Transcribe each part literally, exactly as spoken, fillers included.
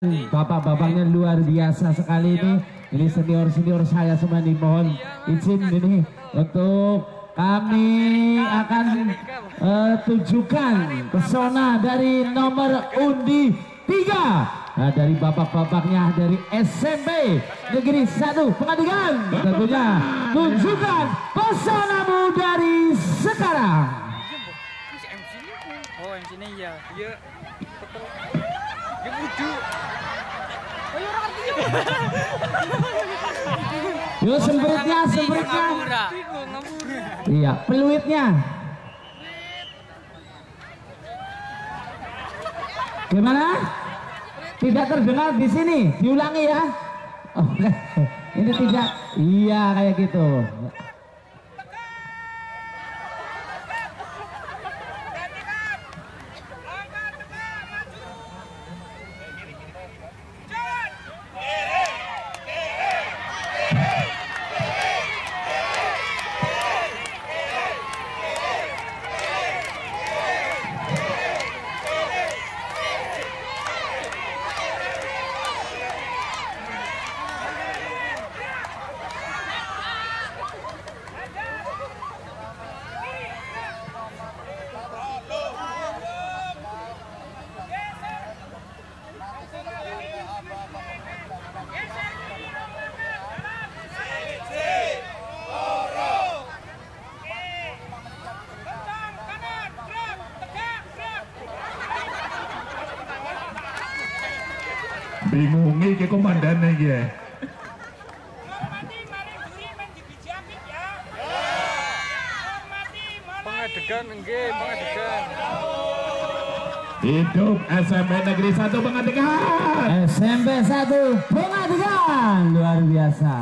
Bapak-bapaknya luar biasa sekali ini. Ini senior-senior saya semua nih, mohon izin ini untuk kami akan uh, tunjukkan pesona dari nomor undi tiga. Nah, dari bapak-bapaknya dari S M P Negeri satu Pengadilan. Tentunya tunjukkan pesonamu dari sekarang. Oh, M C-nya iya. Iya. Dia budu. Oh, ya orang artinya. Yo sempritnya, sempritnya. Iya, peluitnya. Gimana? Tidak terdengar di sini. Diulangi ya. Oh, ini tidak. Iya kayak gitu. Bingung iki komandannya iki ya. Pengadegan nggih, pengadegan. Hidup S M P Negeri satu Pengadegan. S M P satu Pengadegan luar biasa.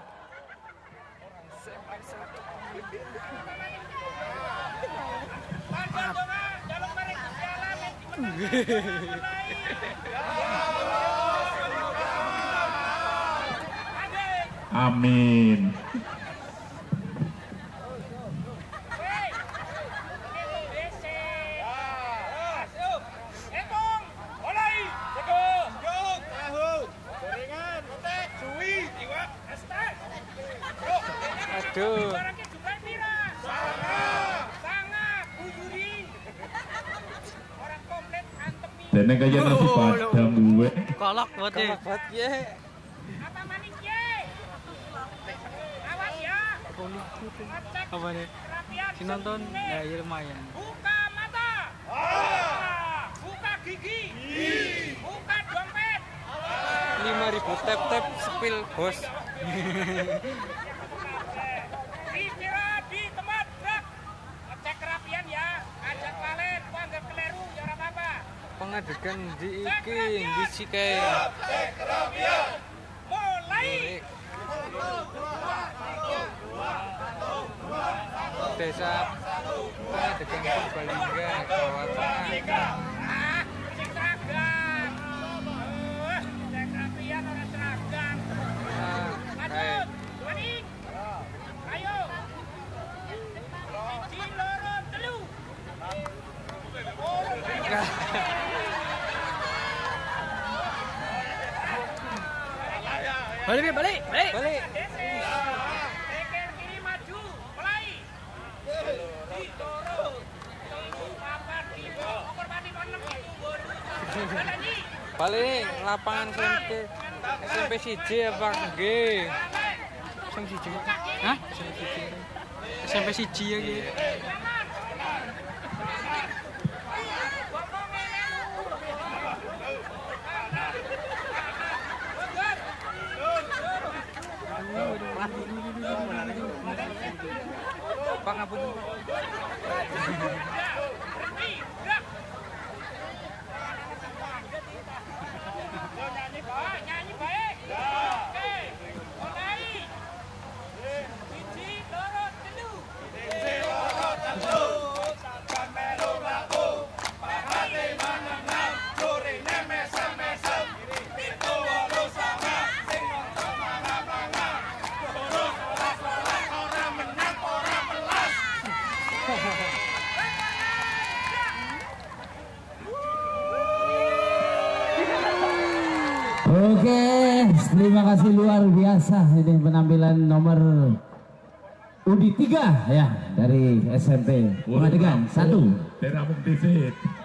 Amin. Aduh. Dene kaya nasi padang gue. Kolok buat ya. Buat ya. Apa manik ye? Awas ya. Apa nih? Si nonton ya, ya lumayan. Buka mata. Ah. Buka gigi. Buka dompet. lima ribu tap tap spill bos. Istirahat di tempat gerak. Cek kerapian ya. Ajak balik, anggap keliru ya ora apa-apa. Pengadegan di iki di Cikae. Cek kerapian. Mulai. Desa Pengadegan Purbalingga, Jawa Tengah. Ah, cek seragam. Uh, cek kerapian orang seragam. Nah, Lanjut, maning. Ayo. Siji loro telu. Balik, balik, balik. Balik. Tekel kiri maju, mulai. Ditoro. Telu papat lima. Ukur pati enam itu bolu. Balani. Balik lapangan S M P S M P siji apa nggih? S M P siji. Hah? S M P siji ya iki. Pak ngapunten. Nyanyi baik, nyanyi baik. Oke, mulai. Siji loro telu. Siji loro telu. Sampai melu mlaku. Pakane manenang, curine mesem-mesem. Pitu wolu sanga, sing nonton mangan-mangan. Terus olas-olas ora menang ora melas. terima kasih luar biasa ini penampilan nomor U D tiga ya dari S M P Pengadegan satu. Teramung T V.